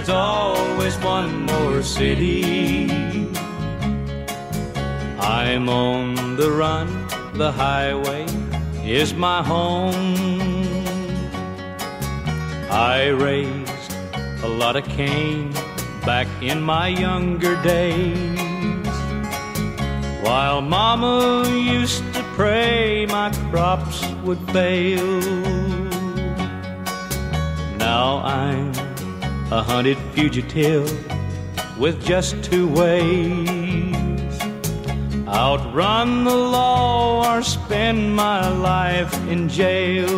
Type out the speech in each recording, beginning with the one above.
there's always one more city. I'm on the run, the highway is my home. I raised a lot of cane back in my younger days, while Mama used to pray my crops would fail. Now I'm a hunted fugitive with just two ways: outrun the law or spend my life in jail.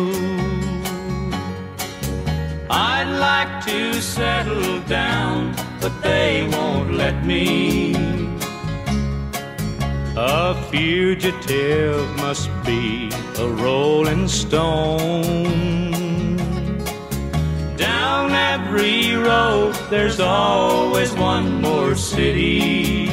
I'd like to settle down, but they won't let me. A fugitive must be a rolling stone. Down every road there's always one more city.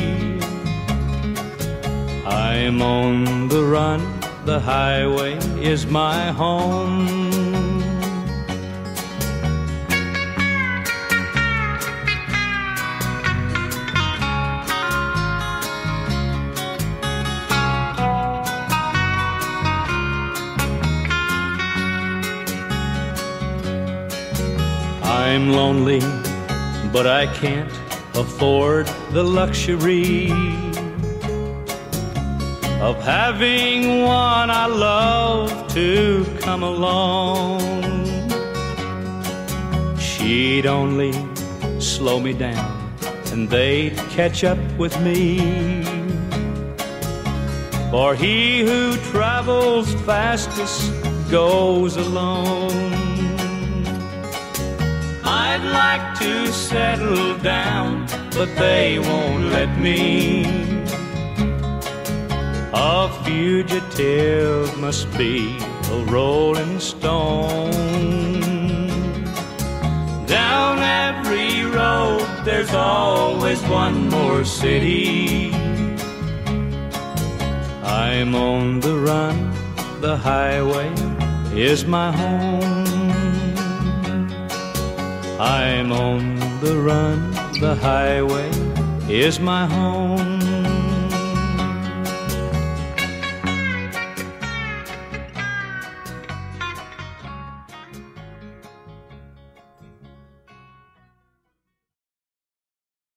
I'm on the run, the highway is my home. I'm lonely, but I can't afford the luxury of having one I love to come along. She'd only slow me down and they'd catch up with me. For he who travels fastest goes alone. I'd like to settle down, but they won't let me. A fugitive must be a rolling stone. Down every road there's always one more city. I'm on the run, the highway is my home. I'm on the run, the highway is my home.